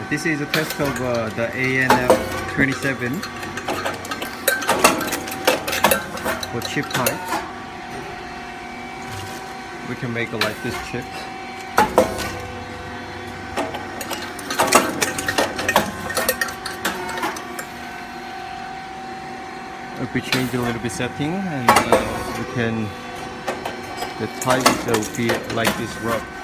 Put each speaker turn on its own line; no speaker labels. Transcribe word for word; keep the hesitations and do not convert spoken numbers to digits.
this is a test of uh, the A N F twenty-seven for chip types. We can make it like this chip. If we change a little bit setting, and uh, we can, the type will be like this rub.